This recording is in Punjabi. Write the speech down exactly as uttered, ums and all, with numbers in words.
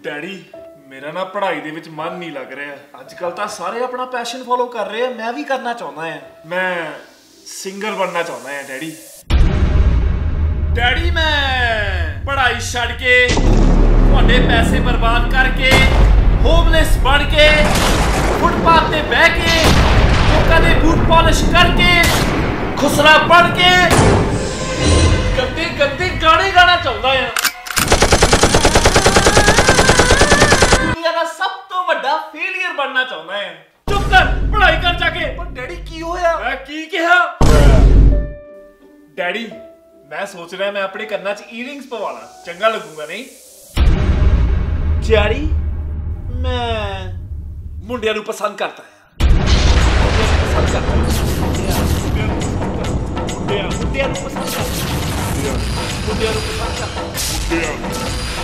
ਡੈਡੀ ਮੇਰਾ ਨਾ ਪੜ੍ਹਾਈ ਦੇ ਵਿੱਚ ਮਨ ਨਹੀਂ ਲੱਗ ਰਿਹਾ ਅੱਜ ਕੱਲ ਤਾਂ ਸਾਰੇ ਆਪਣਾ ਪੈਸ਼ਨ ਫੋਲੋ ਕਰ ਰਹੇ ਆ ਮੈਂ ਵੀ ਕਰਨਾ ਚਾਹੁੰਦਾ ਆ ਮੈਂ ਸਿੰਗਰ ਬਣਨਾ ਚਾਹੁੰਦਾ ਆ ਡੈਡੀ ਡੈਡੀ ਮੈਂ ਪੜ੍ਹਾਈ ਛੱਡ ਕੇ ਤੁਹਾਡੇ ਪੈਸੇ ਬਰਬਾਦ ਕਰਕੇ ਹੋਮਲੈਸ ਬਣ ਕੇ ਫੁੱਟਪਾਥ ਤੇ ਬਹਿ ਕੇ ਲੋਕਾਂ ਦੇ ਬੂਟ ਪਾਲਿਸ਼ ਕਰਕੇ ਖੁਸਰਾ ਬਣ ਕੇ ਗੰਦੇ ਗੰਦੇ ਗਾਣੇ ਗਾਣਾ ਚਾਹੁੰਦਾ ਆ ਸਭ ਤੋਂ ਵੱਡਾ ਫੇਲਿਅਰ ਬਣਨਾ ਚਾਹੁੰਦਾ ਹੈ ਚੁੱਪ ਕਰ ਪੜ੍ਹਾਈ ਕਰ ਜਾ ਕੇ ਪਰ ਡੈਡੀ ਕੀ ਹੋਇਆ ਮੈਂ ਕੀ ਕਿਹਾ ਡੈਡੀ ਮੈਂ ਸੋਚ ਰਿਹਾ ਮੈਂ ਆਪਣੇ ਕੰਨਾਂ 'ਚ ਈਅਰਿੰਗਸ ਪਵਾ ਲਾਂ ਚੰਗਾ ਲੱਗੂਗਾ ਨਹੀਂ ਡੈਡੀ ਮੈਂ ਮੁੰਡਿਆਂ ਨੂੰ ਪਸੰਦ ਕਰਦਾ ਹਾਂ ਪਸੰਦ ਕਰਦਾ ਮੁੰਡਿਆਂ ਨੂੰ ਪਸੰਦ ਕਰਦਾ ਮੁੰਡਿਆਂ ਨੂੰ ਪਸੰਦ ਕਰਦਾ ਮੁੰਡਿਆਂ ਨੂੰ ਪਸੰਦ ਕਰਦਾ